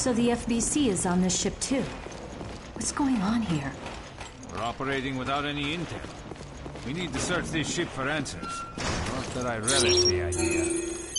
So the FBC is on this ship too. What's going on here? We're operating without any intel. We need to search this ship for answers. Not that I relish the idea.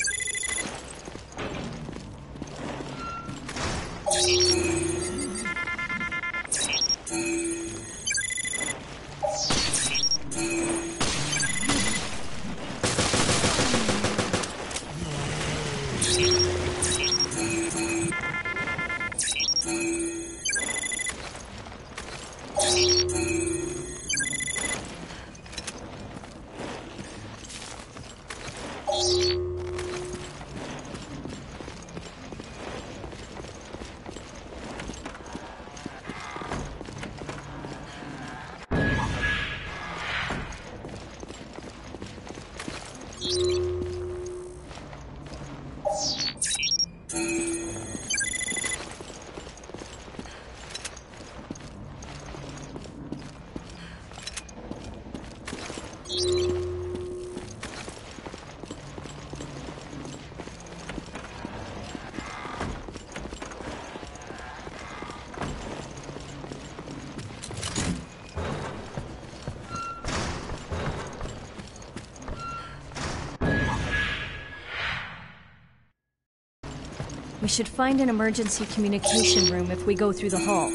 We should find an emergency communication room if we go through the hall.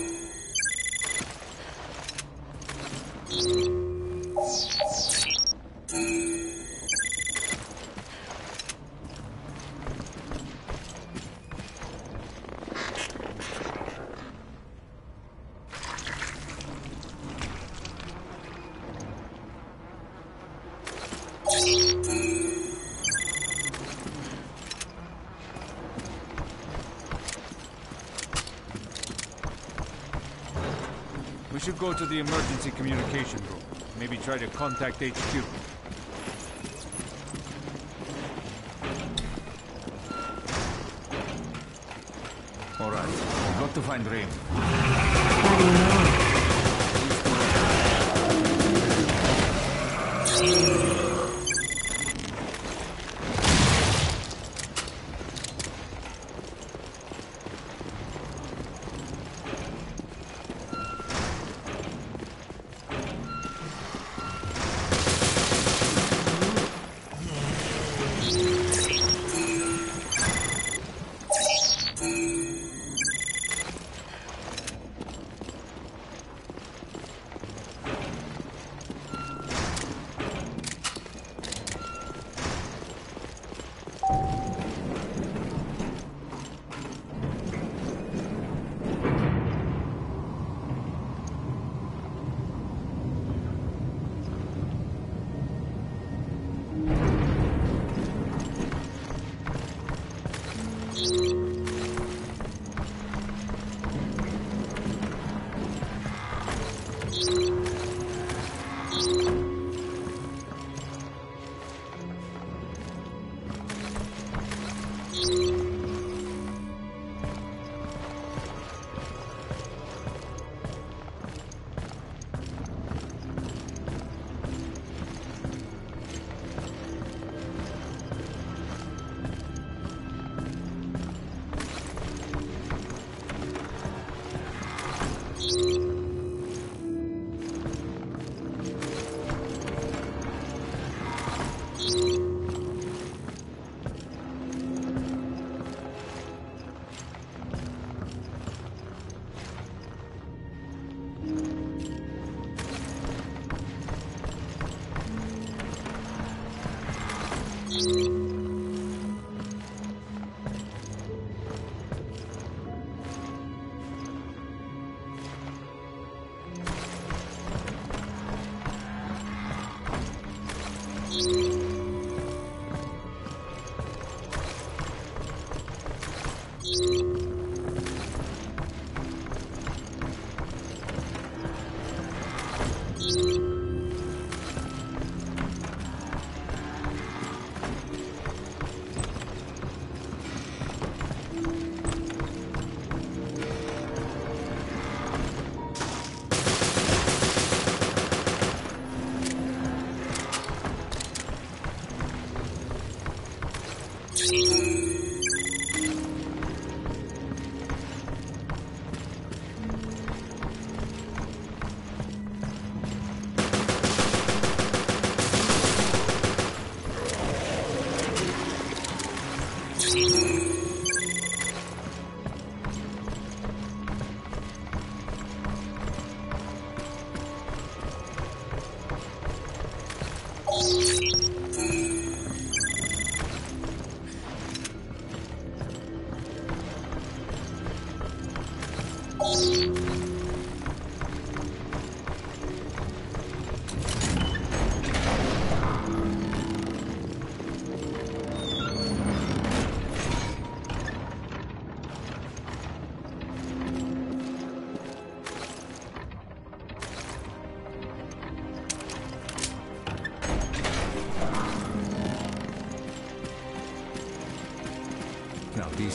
We should go to the emergency communication room. Maybe try to contact HQ. Alright, we've got to find Rain. How do you know?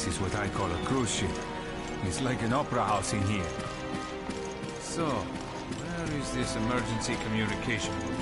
This is what I call a cruise ship. It's like an opera house in here. So, where is this emergency communication room?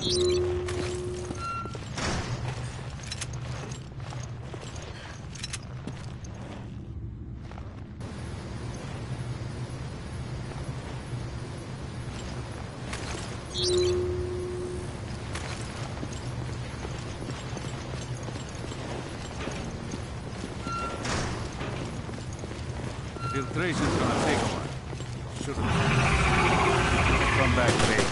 Filtration's gonna take a while. Should've come back late.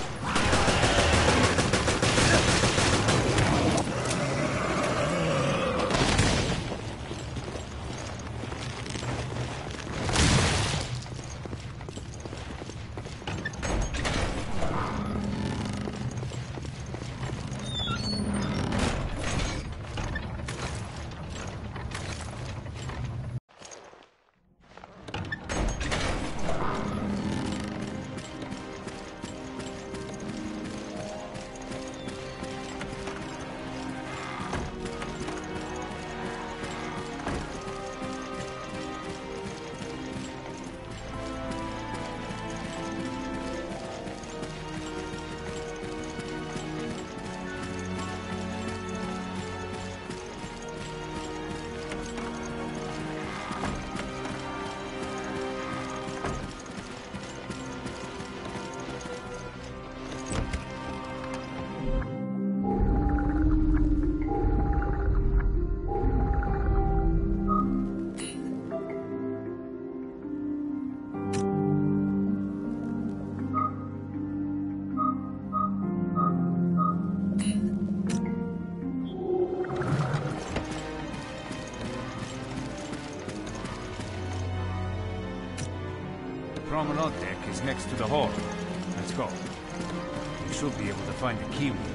Promenade deck is next to the hall. Let's go. We should be able to find the key we need.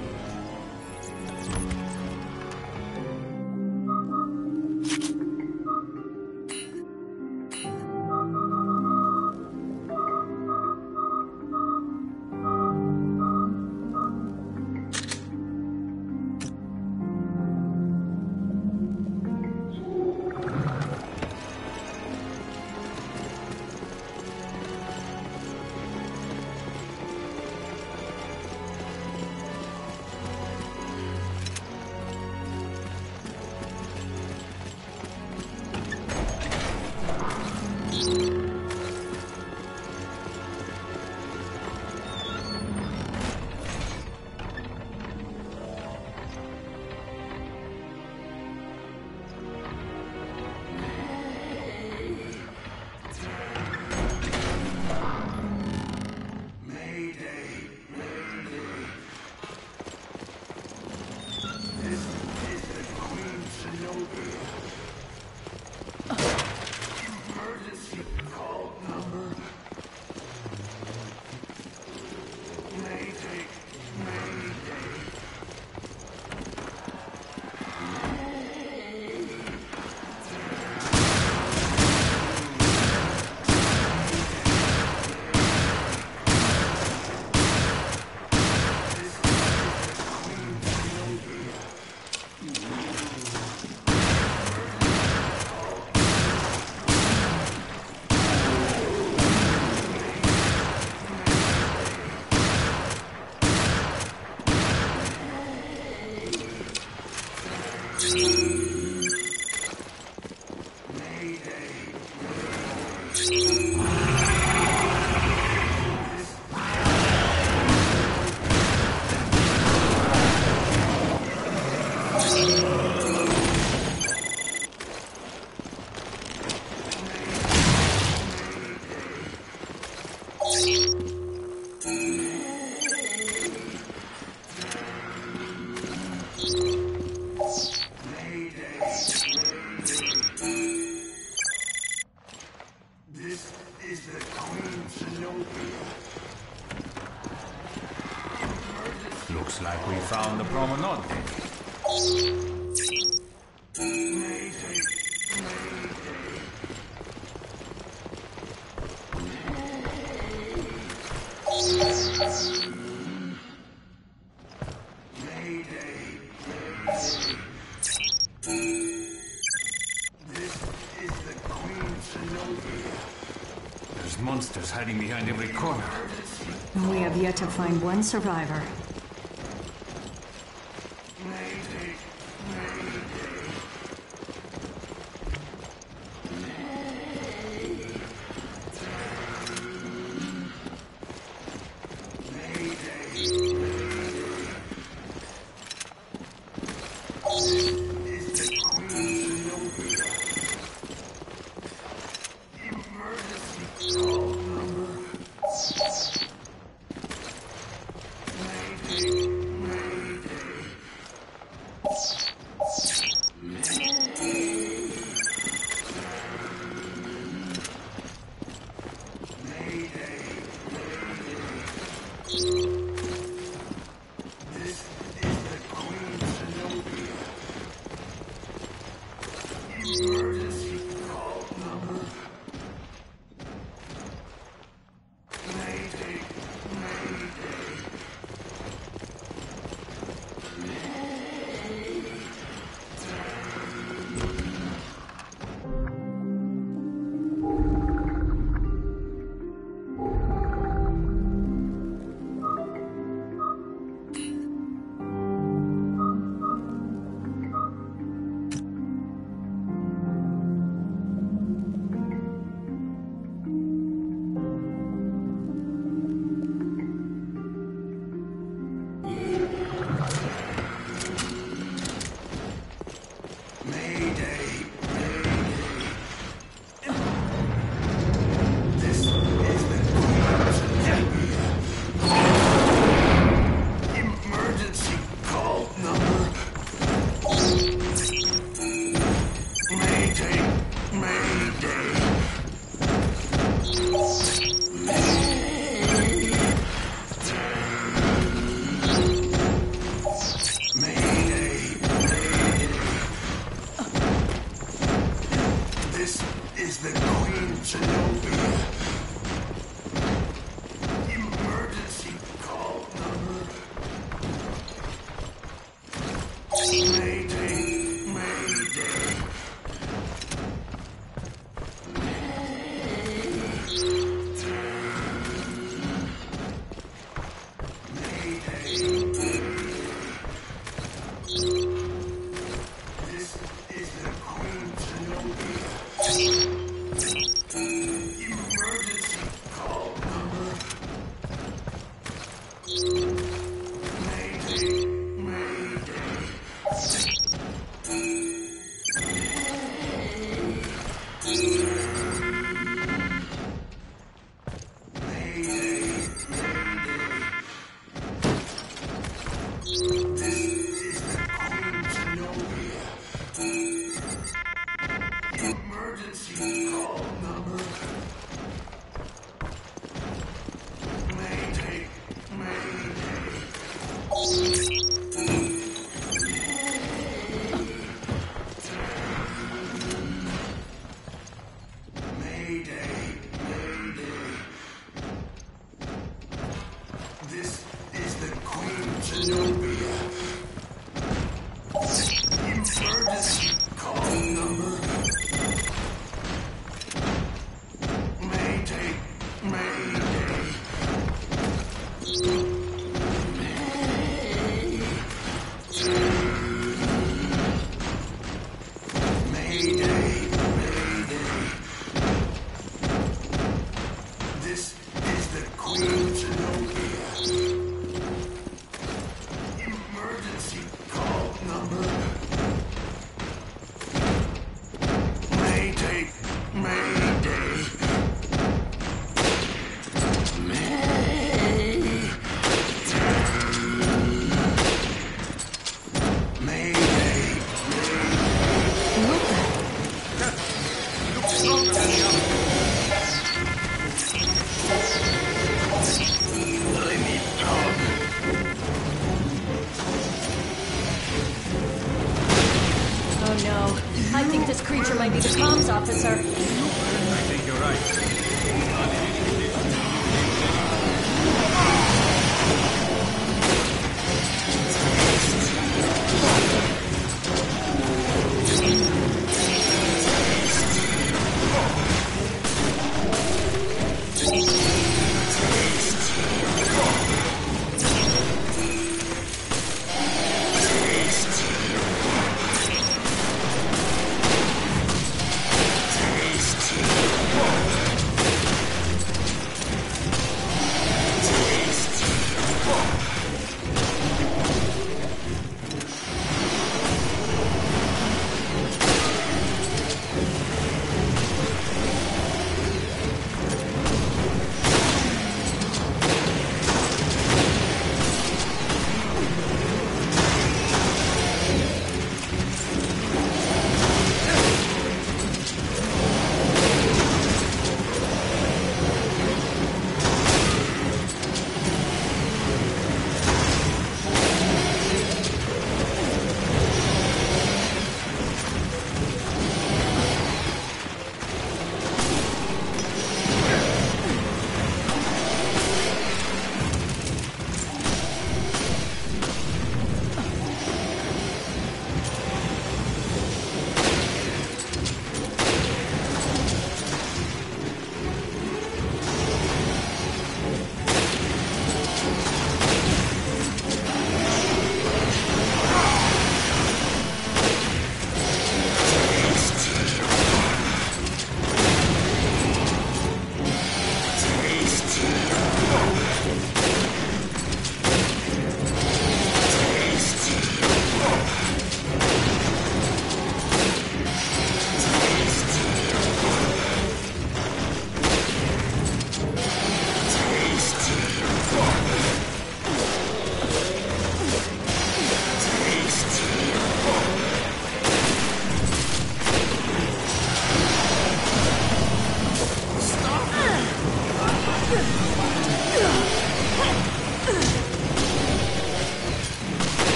Looks like we found the promenade deck. There's monsters hiding behind every corner. We have yet to find one survivor. Officer. I think you're right.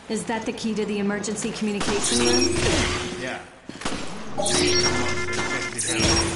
Is that the key to the emergency communication room? Yeah. Infected hell.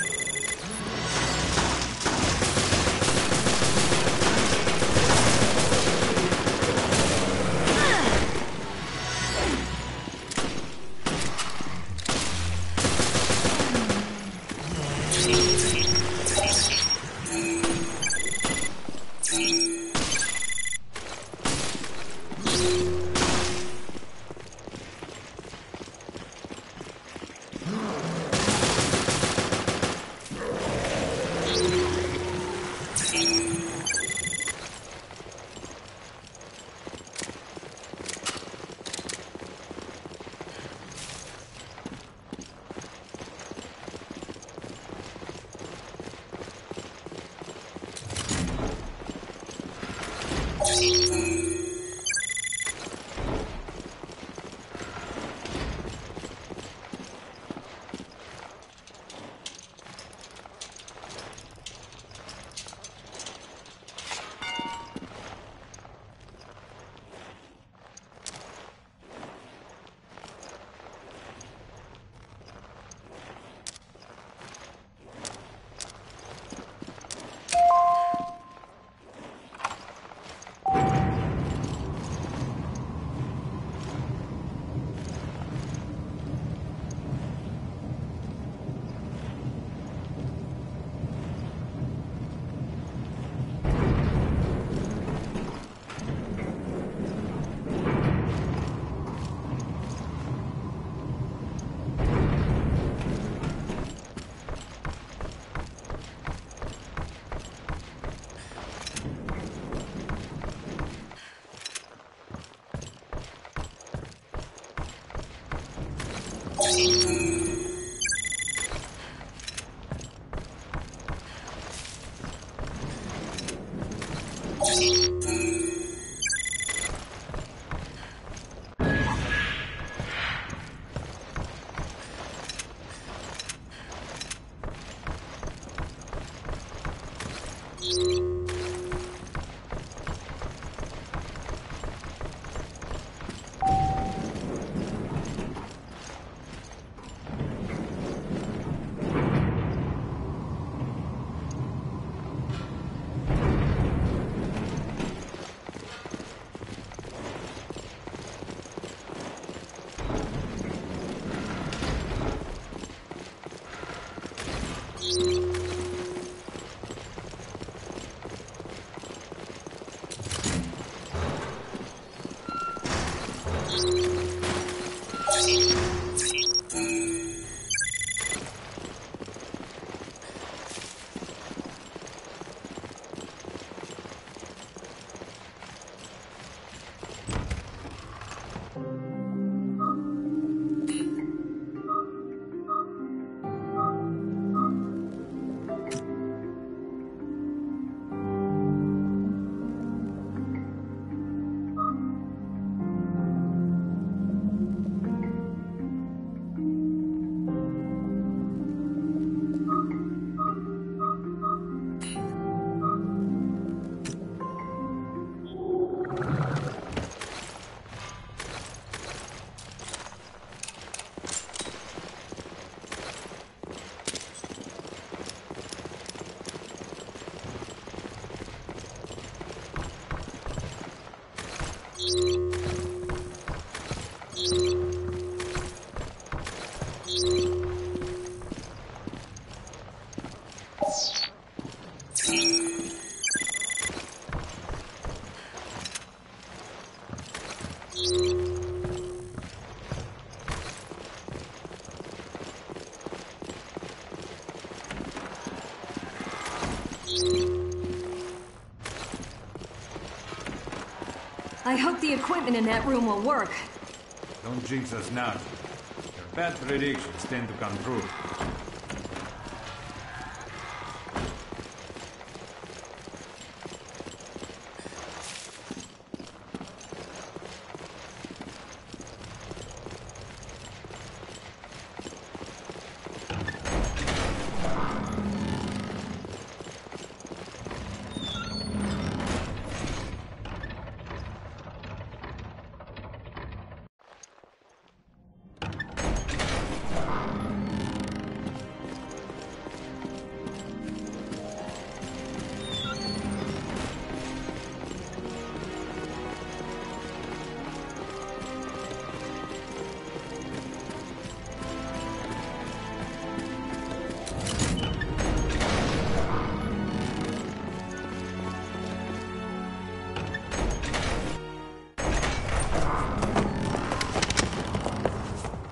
I hope the equipment in that room will work. Don't jinx us now. Your bad predictions tend to come true.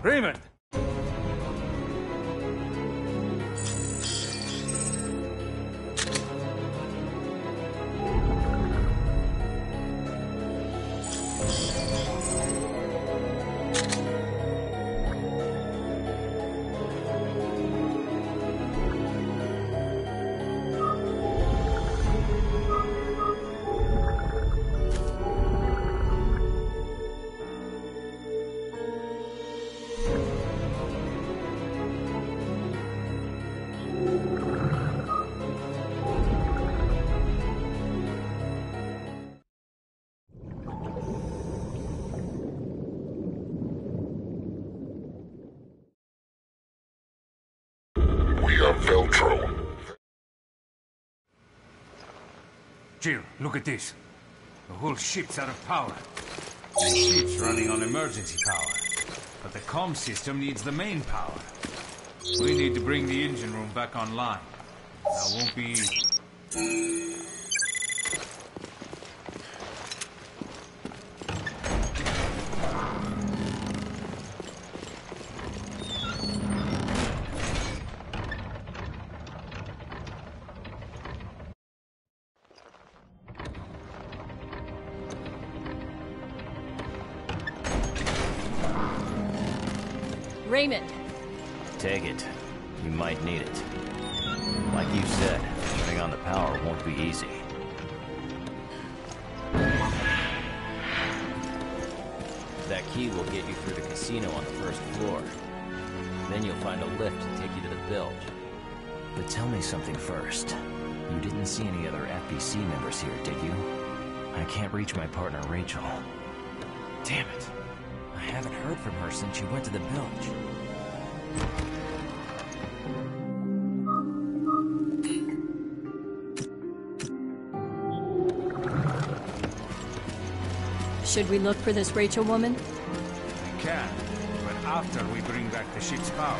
Raymond! We have Veltro. Jill, look at this. The whole ship's out of power. The ship's running on emergency power. But the comm system needs the main power. We need to bring the engine room back online. That won't be easy. Raymond. Take it. You might need it. Like you said, turning on the power won't be easy. That key will get you through the casino on the first floor. Then you'll find a lift to take you to the bilge. But tell me something first. You didn't see any other FBC members here, did you? I can't reach my partner, Rachel. Damn it. I haven't heard from her since she went to the bilge. Should we look for this Rachel woman? We can, but after we bring back the ship's power.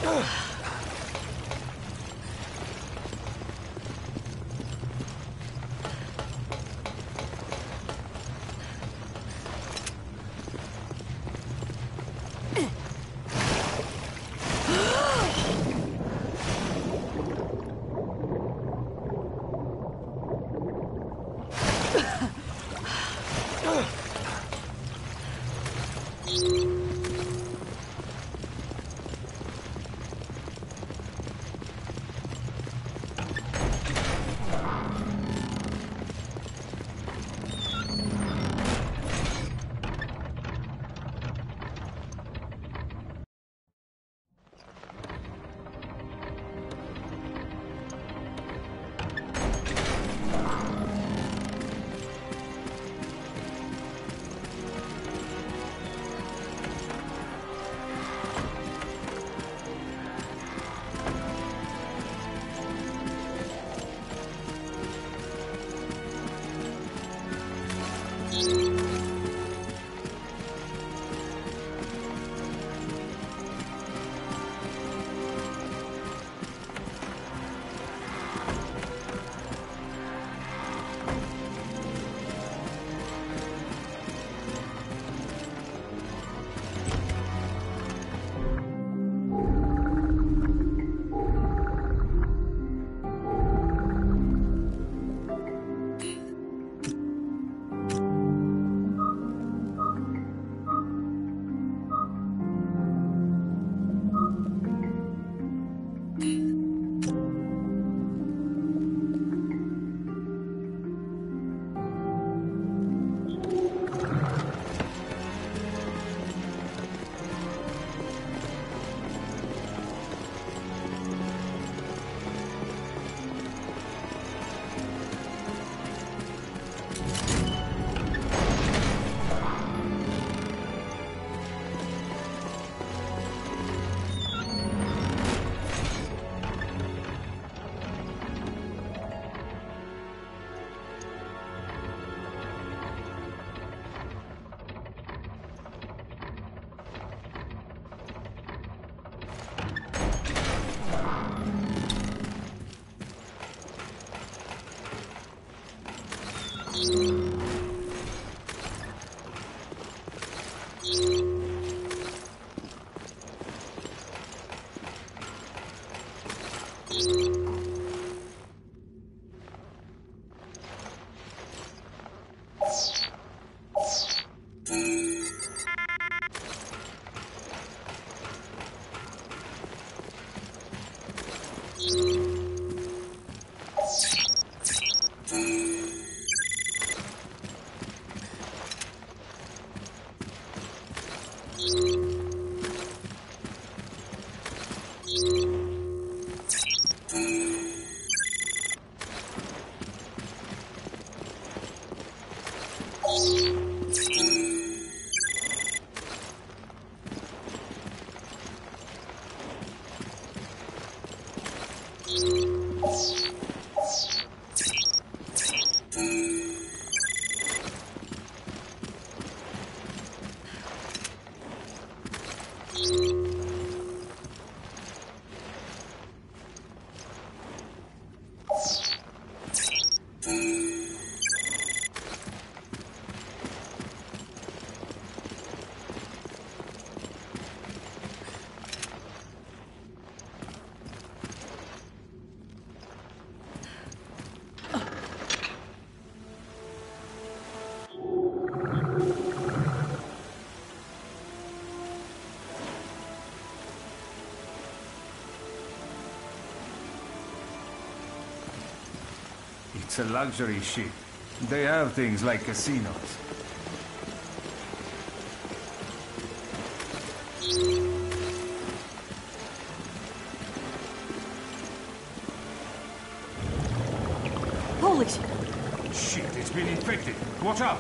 It's a luxury ship. They have things like casinos. Holy shit! Shit, it's been infected. Watch out!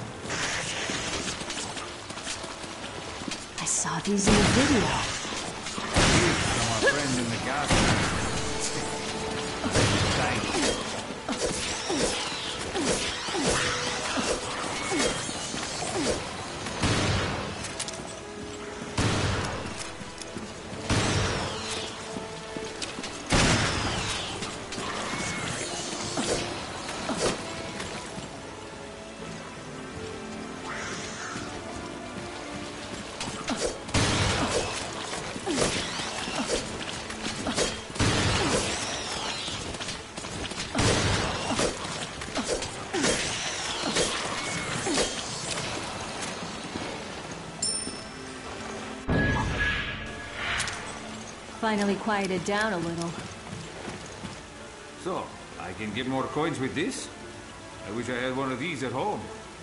I saw these in the video. From our friend in the gas station. Thank you. finally quieted down a little. So, I can get more coins with this? I wish I had one of these at home.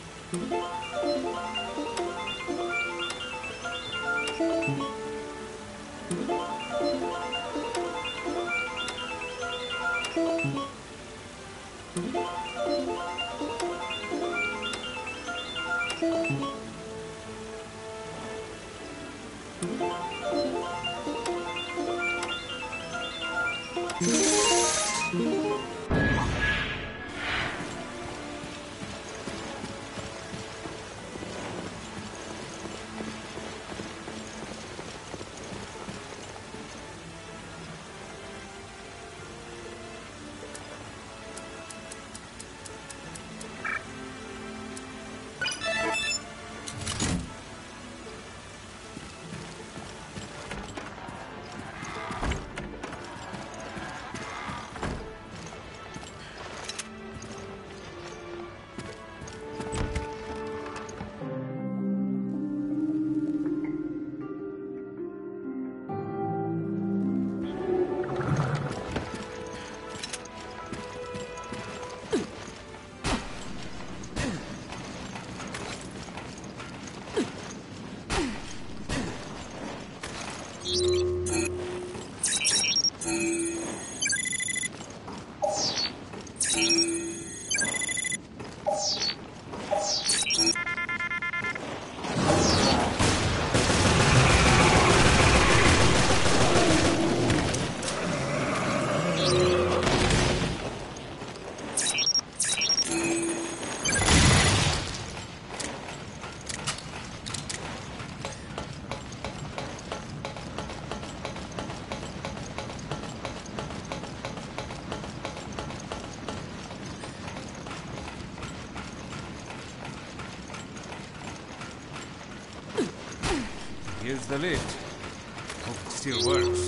Here's the lift. Hope it still works.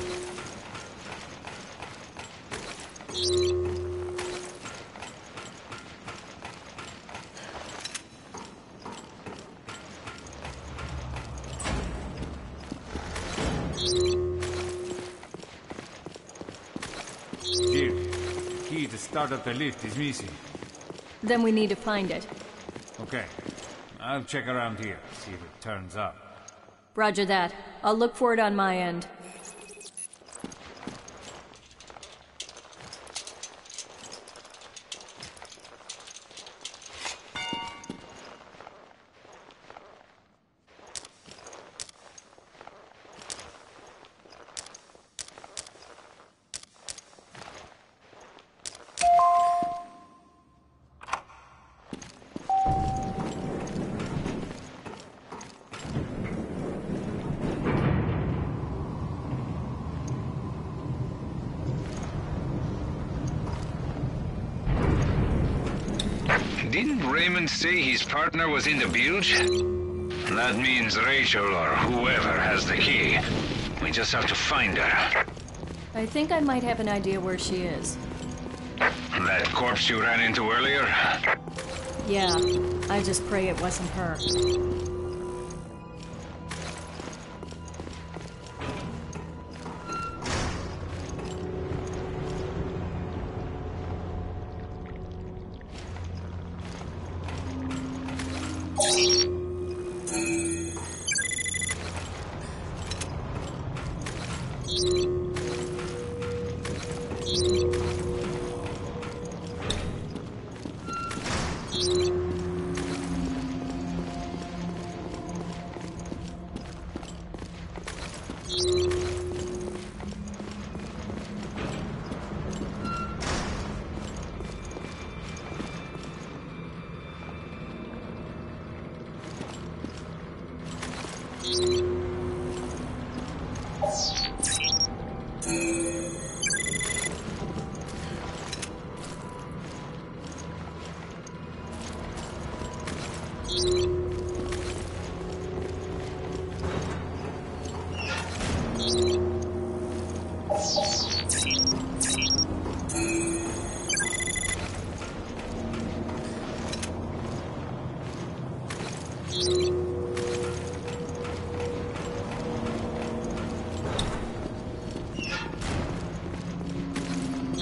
Jill, the key to start up the lift is missing. Then we need to find it. Okay. I'll check around here, see if it turns up. Roger that. I'll look for it on my end. Didn't Raymond say his partner was in the bilge? That means Rachel or whoever has the key. We just have to find her. I think I might have an idea where she is. That corpse you ran into earlier? Yeah, I just pray it wasn't her.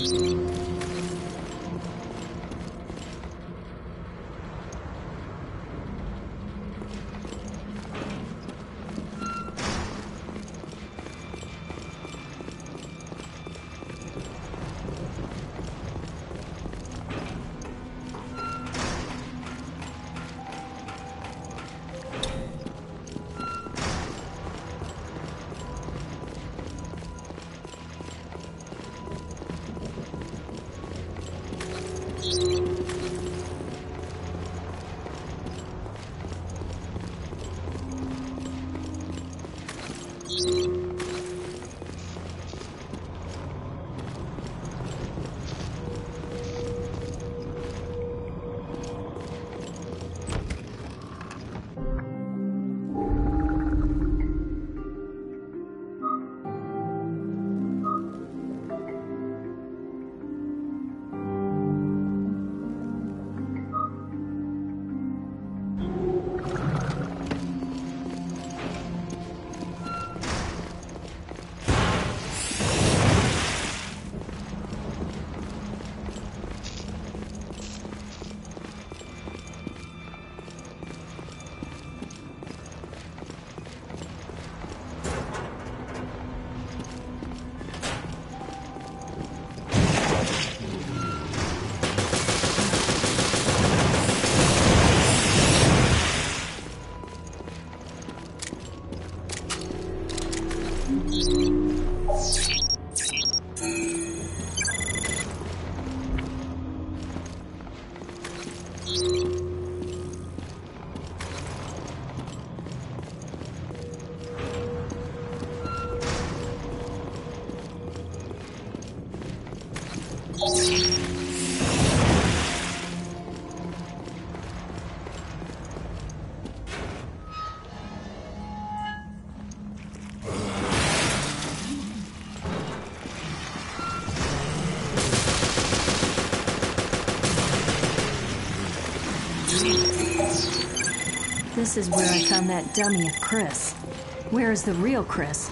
This is where I found that dummy of Chris. Where is the real Chris?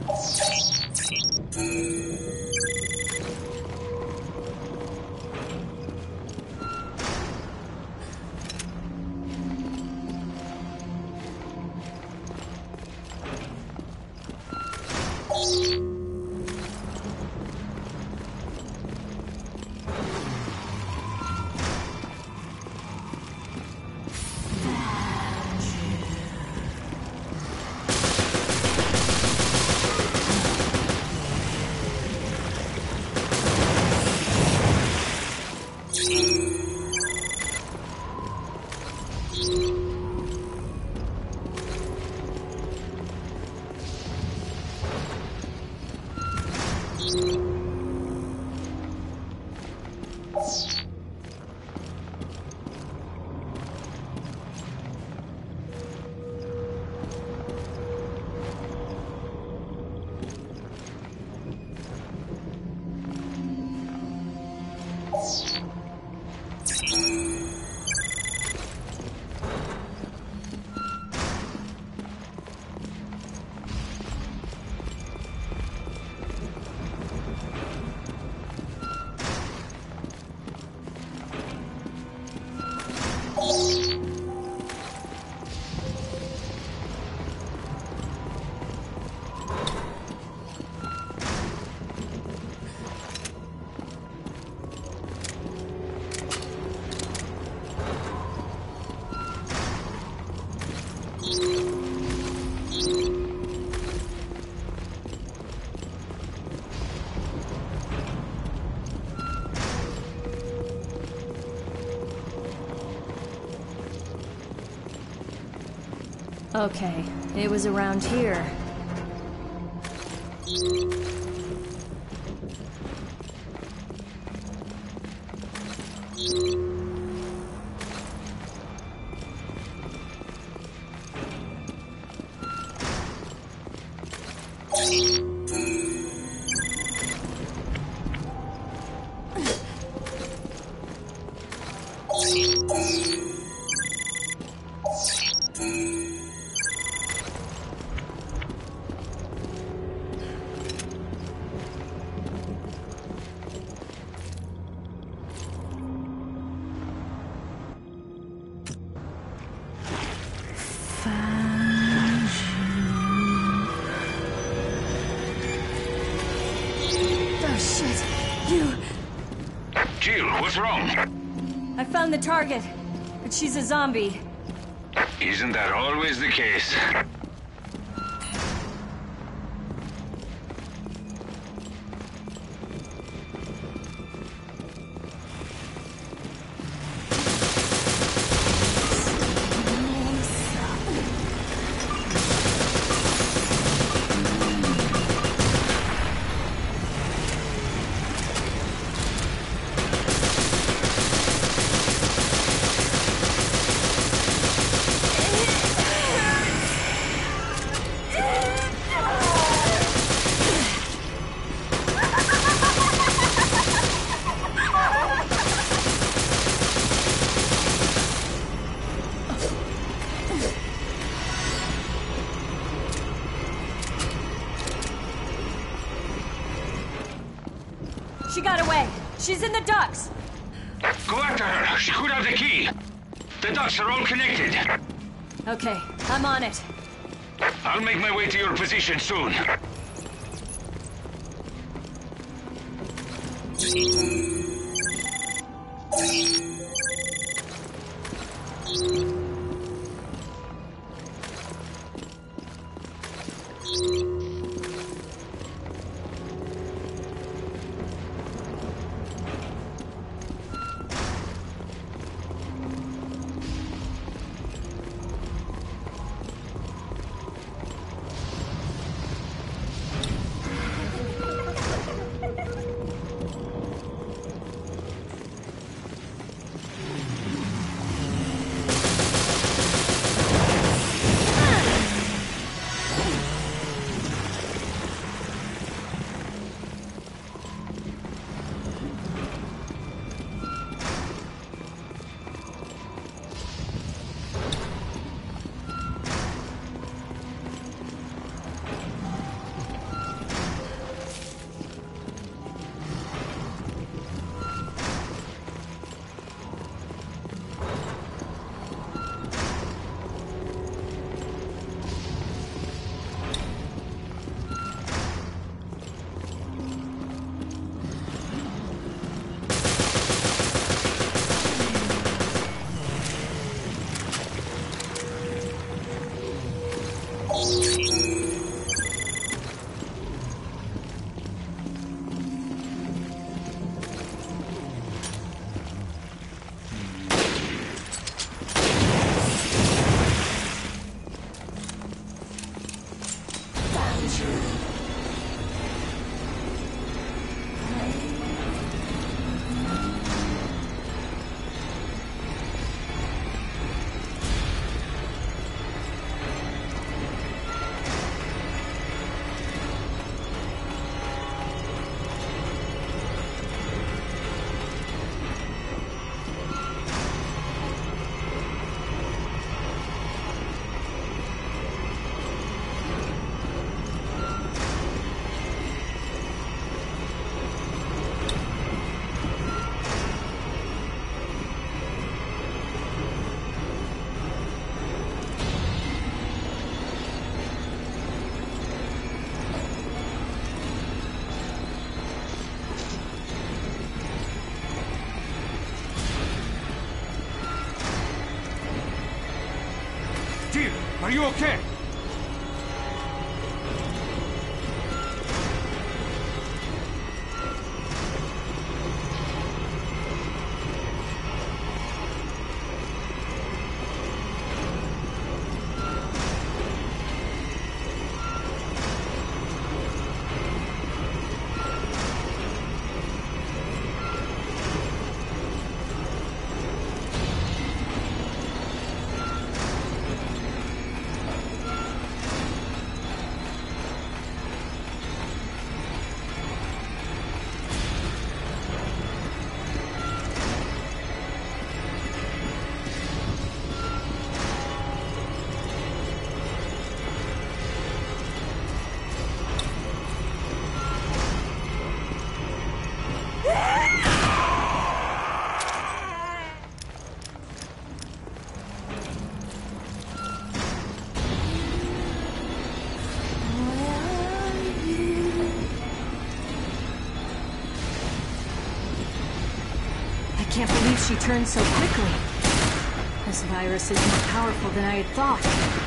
Okay, it was around here. Jill, what's wrong? I found the target, but she's a zombie. Isn't that always the case? She got away. She's in the ducts. Go after her. She could have the key. The ducts are all connected. Okay, I'm on it. I'll make my way to your position soon. Are you okay? I can't believe she turned so quickly. This virus is more powerful than I had thought.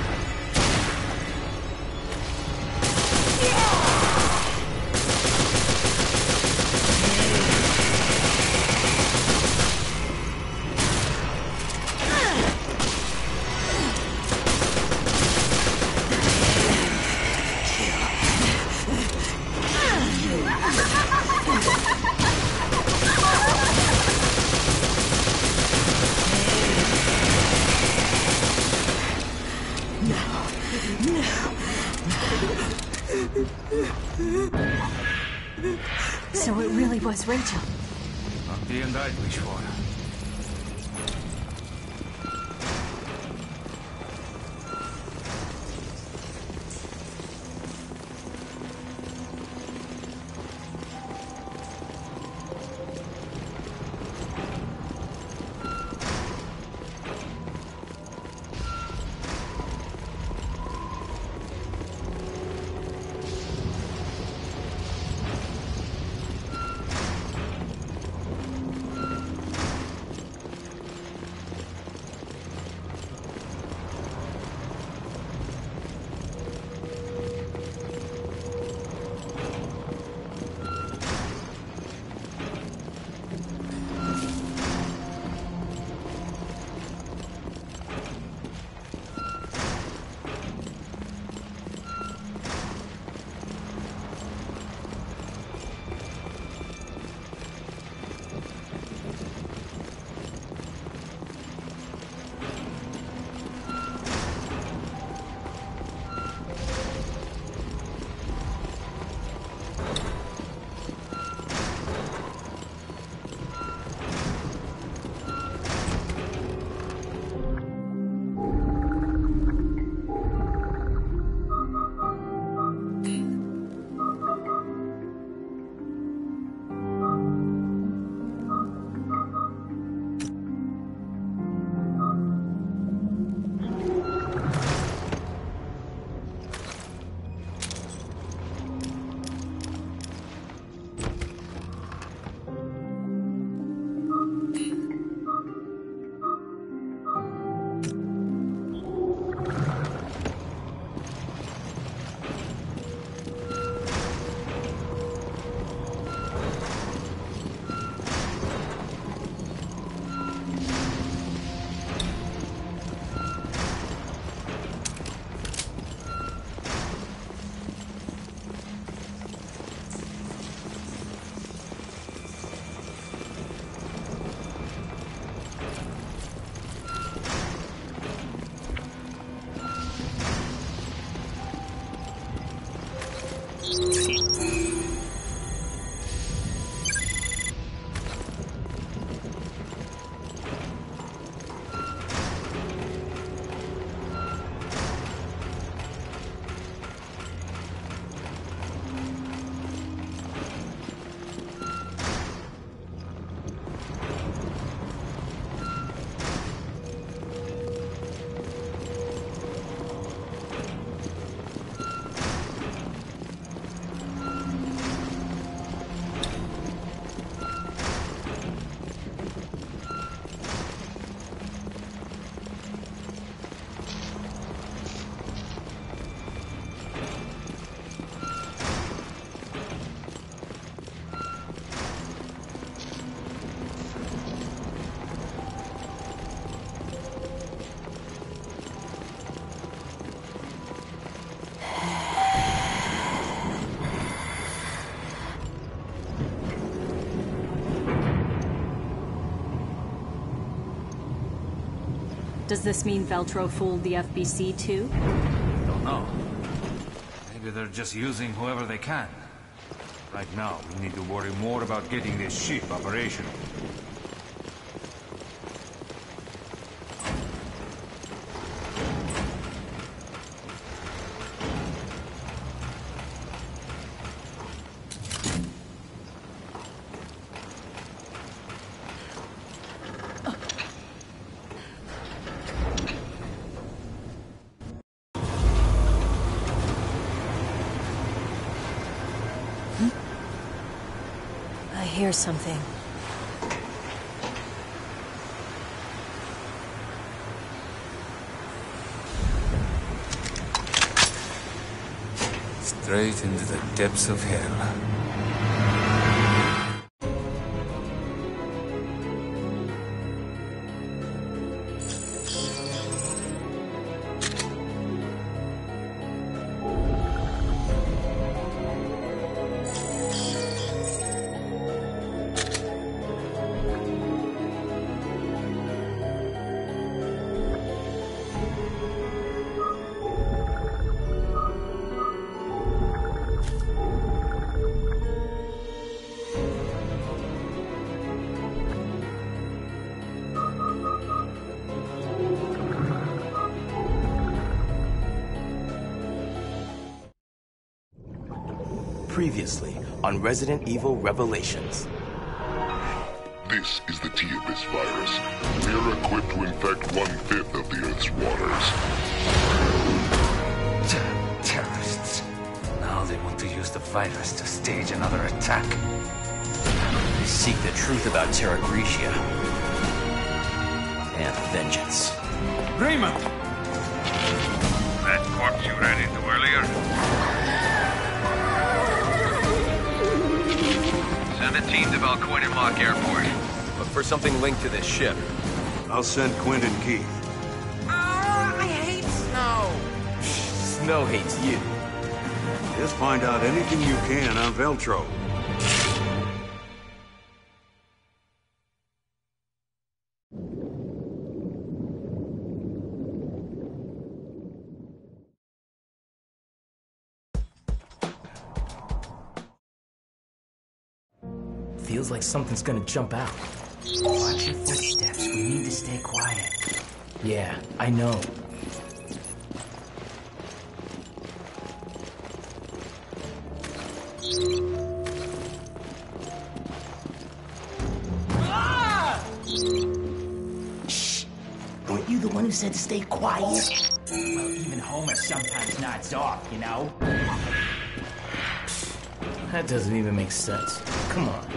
So it really was Rachel. Not the end I'd wish for. Does this mean Veltro fooled the FBC too? Don't know. Maybe they're just using whoever they can. Right now, we need to worry more about getting this ship operational. I hear something. Straight into the depths of hell. Previously on Resident Evil Revelations. This is the T-Abyss virus. We are equipped to infect 1/5 of the Earth's waters. Terrorists. Now they want to use the virus to stage another attack. They seek the truth about Terra Grigia. And vengeance. Raymond! That corpse you ran into earlier? Send a team to Valcoin Lock Airport. Look for something linked to this ship. I'll send Quint and Keith. I hate snow. Snow hates you. Just find out anything you can on Veltro. Feels like something's gonna jump out. Watch your footsteps. We need to stay quiet. Yeah, I know. Shh! Weren't you the one who said to stay quiet? Well, even Homer sometimes nods off, you know? That doesn't even make sense. Come on.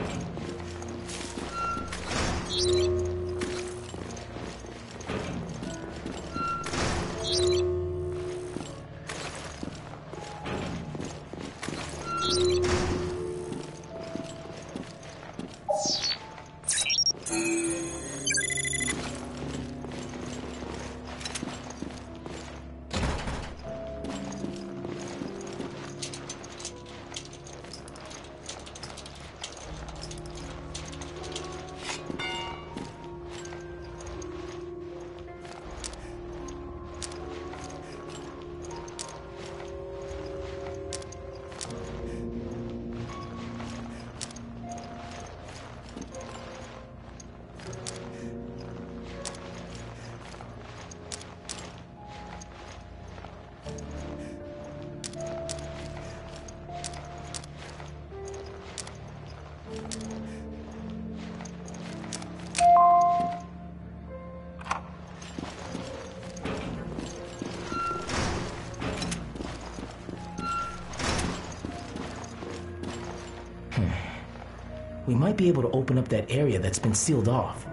We might be able to open up that area that's been sealed off.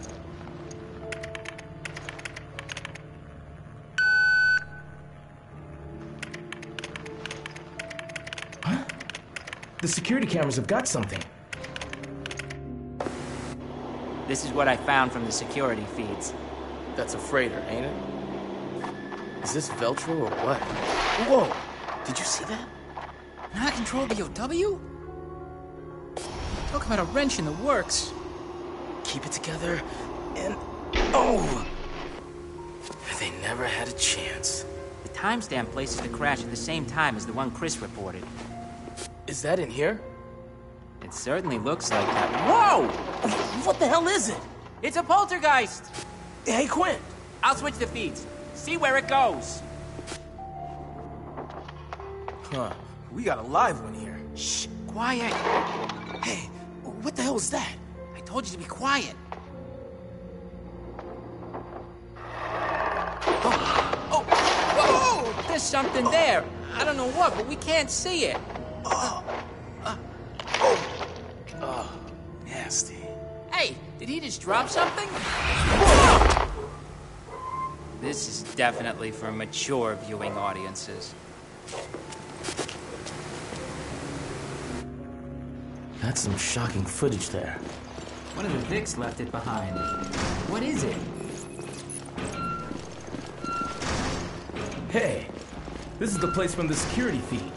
Huh? The security cameras have got something. This is what I found from the security feeds. That's a freighter, ain't it? Is this Veltro or what? Whoa! Did you see that? Not control BOW? Talk about a wrench in the works. Keep it together and... Oh! They never had a chance. The timestamp places the crash at the same time as the one Chris reported. Is that in here? It certainly looks like that. Whoa! What the hell is it? It's a poltergeist! Hey, Quint. I'll switch the feeds. See where it goes. Huh. We got a live one here. Shh, quiet. Hey, what the hell is that? I told you to be quiet. Oh, whoa! There's something there. I don't know what, but we can't see it. Nasty. Hey, did he just drop something? This is definitely for mature viewing audiences. That's some shocking footage there. One of the Vicks left it behind. What is it? Hey, this is the place from the security feed.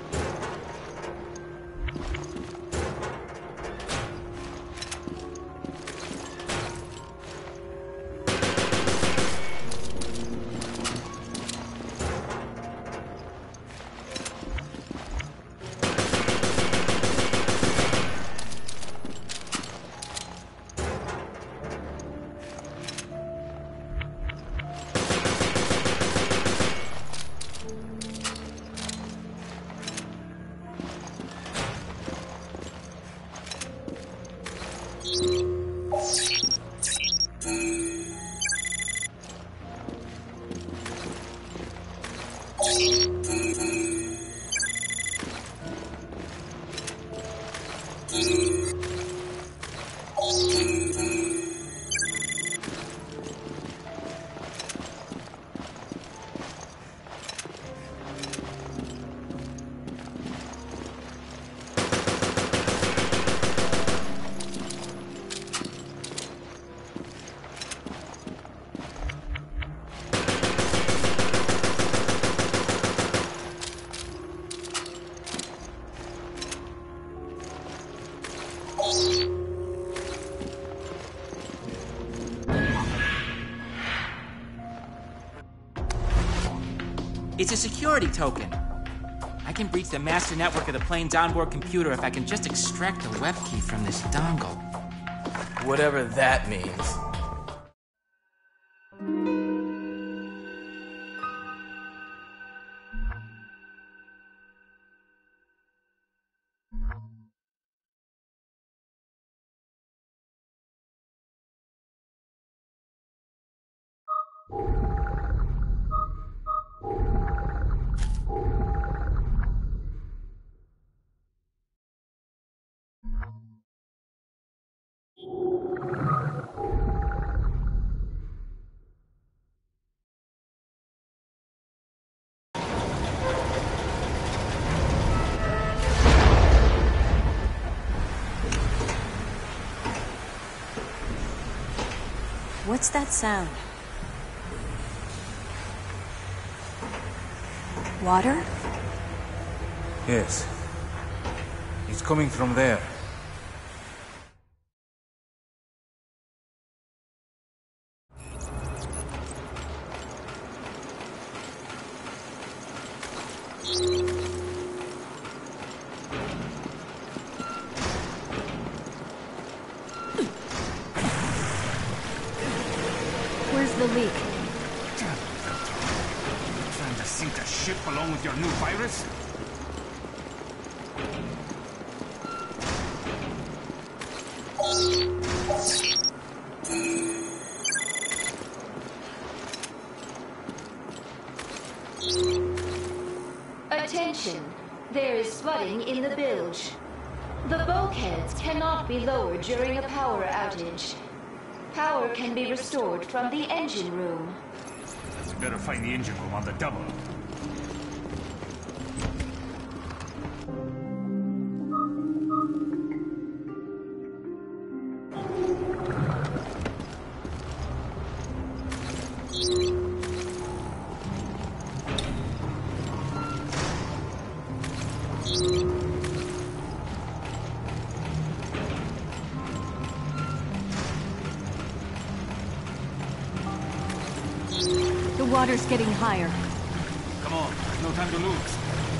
It's a security token. I can breach the master network of the plane's onboard computer if I can just extract the web key from this dongle. Whatever that means. What's that sound? Water? Yes. It's coming from there. Where's the leak? Trying to sink a ship along with your new virus? Attention! There is flooding in the bilge. The bulkheads cannot be lowered during a power outage. Power can be restored from the engine room. We better find the engine room on the double. The water's getting higher. Come on, there's no time to lose.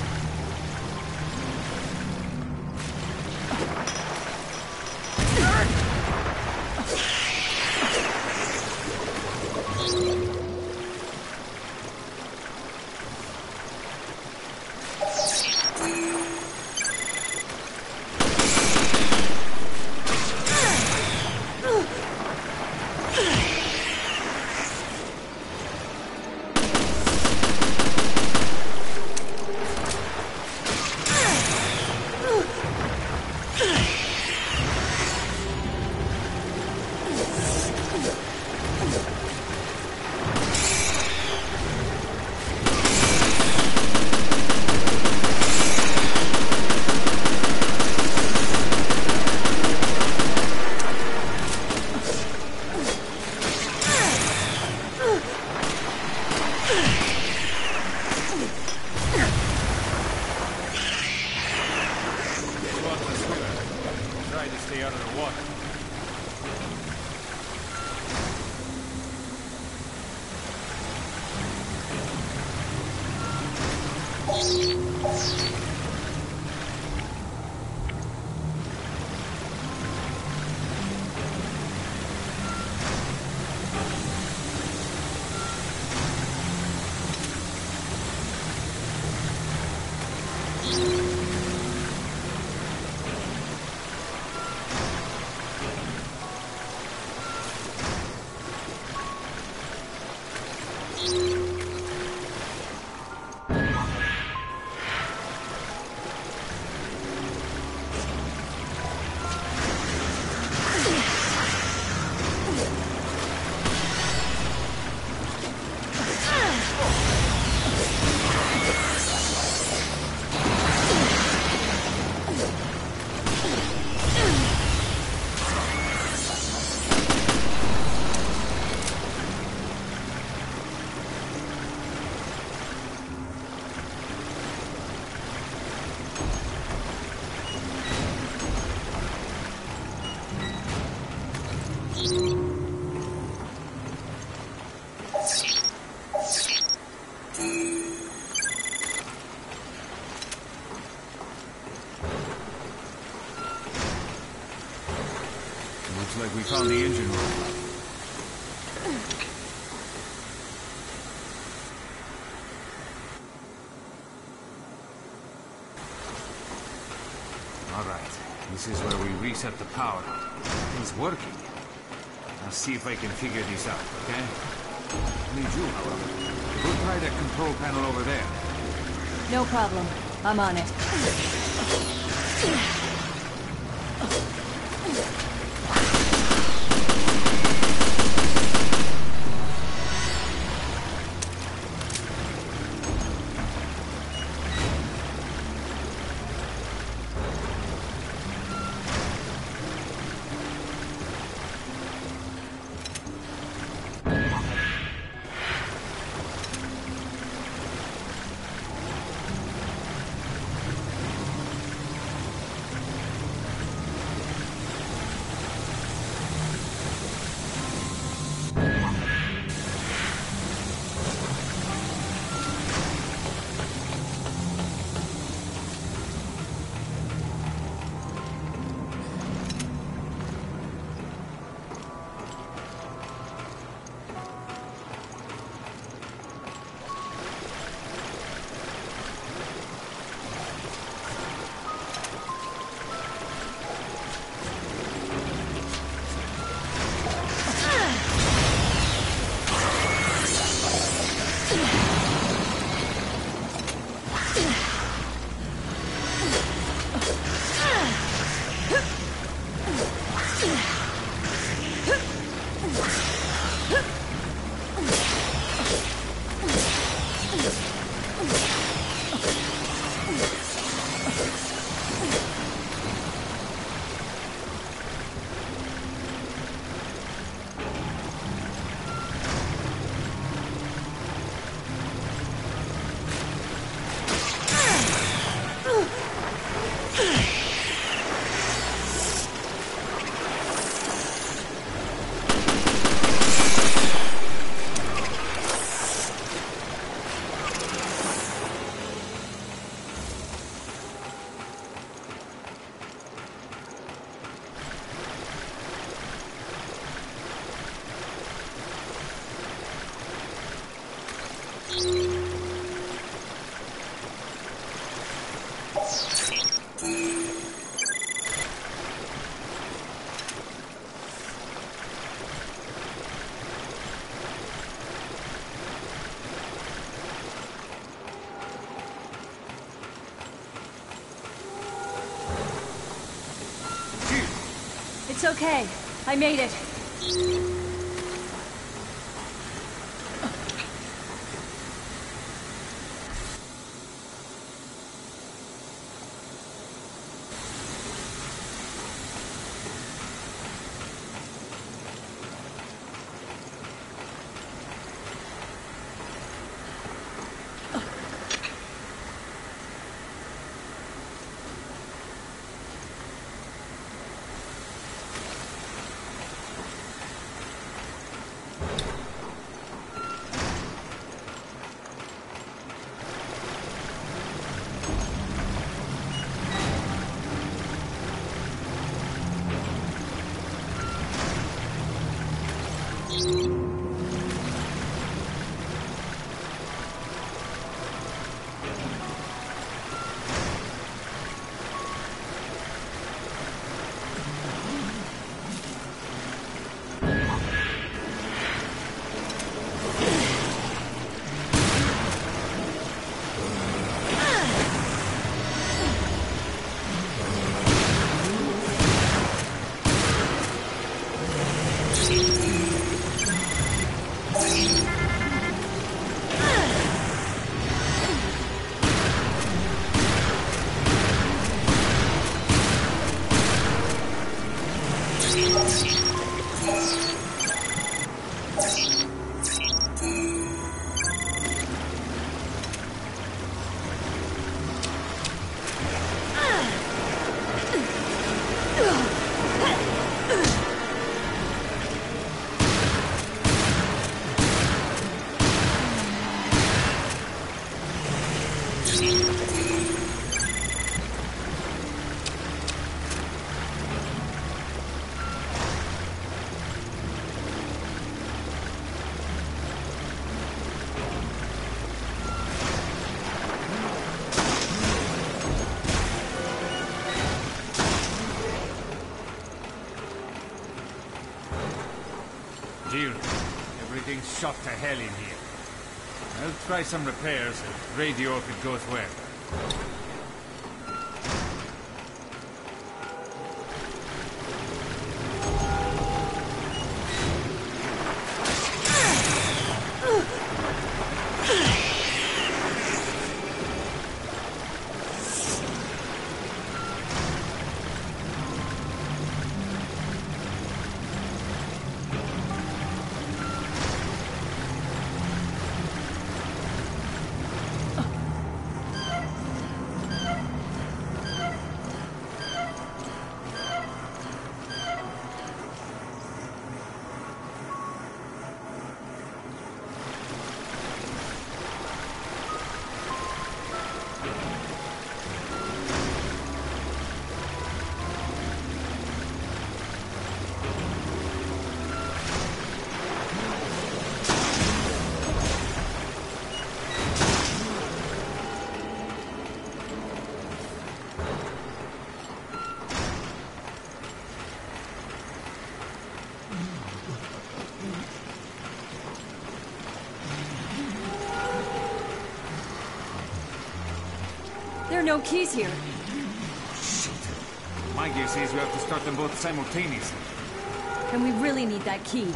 Looks like we found the engine room. Alright, this is where we reset the power. It's working. I'll see if I can figure this out, okay? I need you, however. Go try that control panel over there. No problem. I'm on it. It's okay. I made it. Jill, everything's shot to hell in here. I'll try some repairs if radio if it goes well. There are no keys here. Shit. My gear says we have to start them both simultaneously. And we really need that key.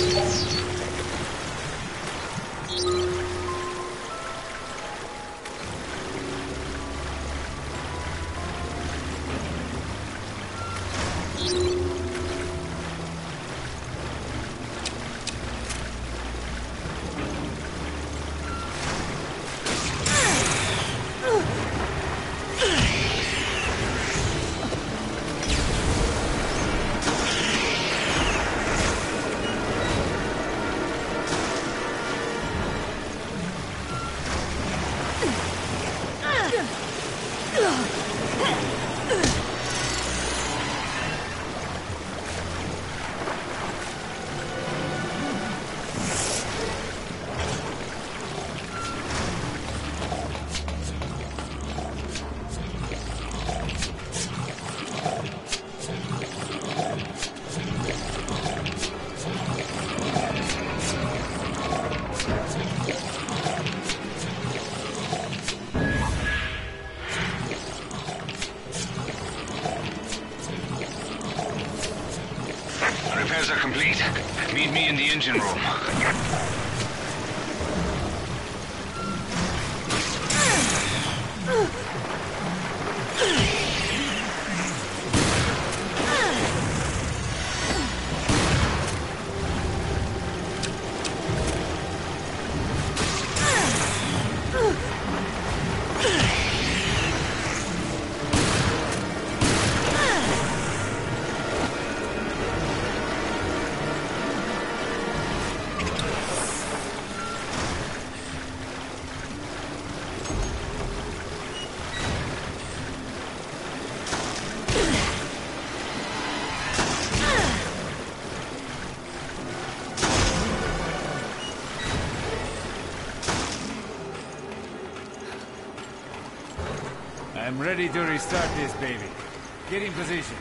Repairs are complete. Meet me in the engine room. I'm ready to restart this baby. Get in position.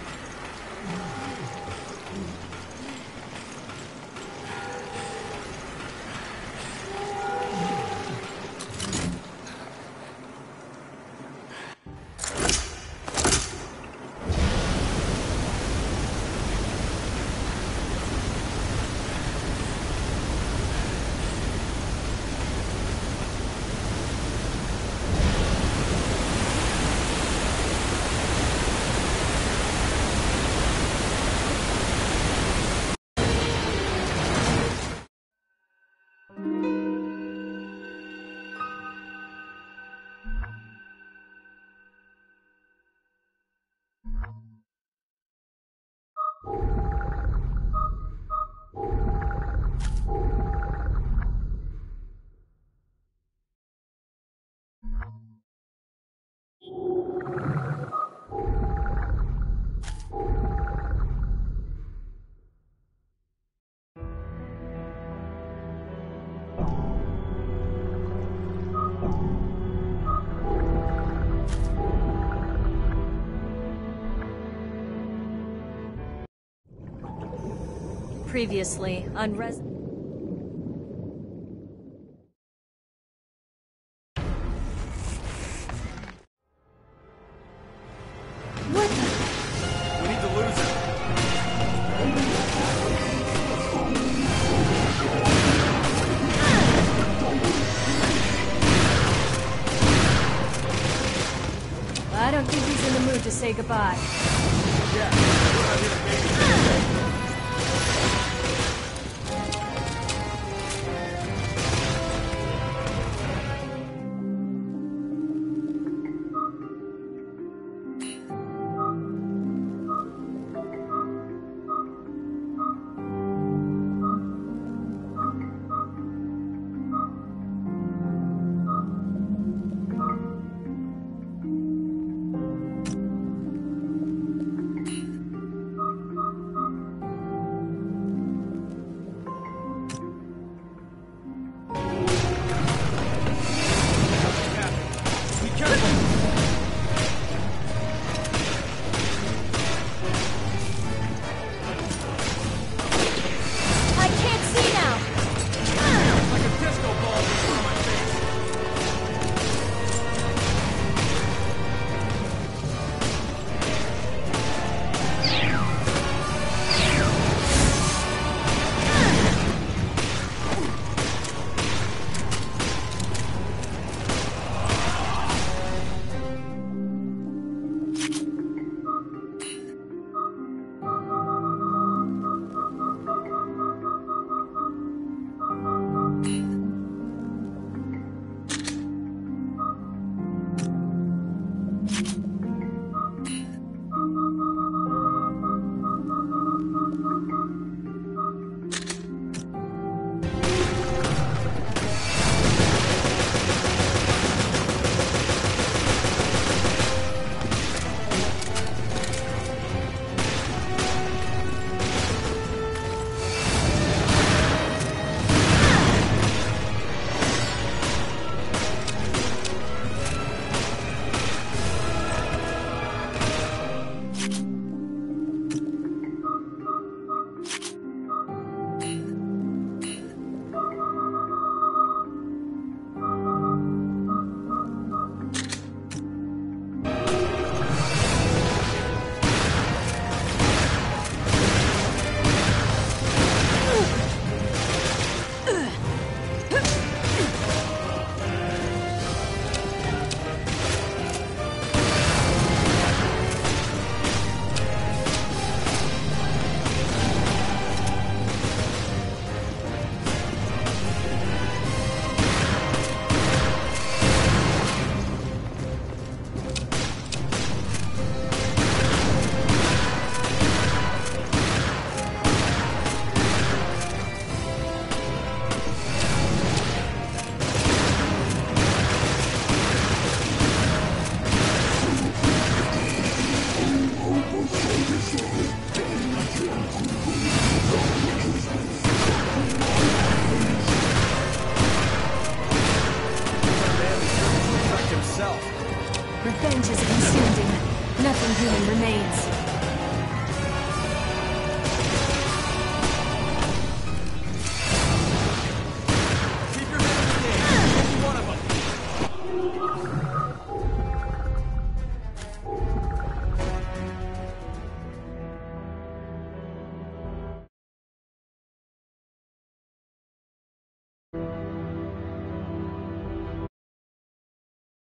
Previously on Res... What the... We need to lose him. I don't think he's in the mood to say goodbye.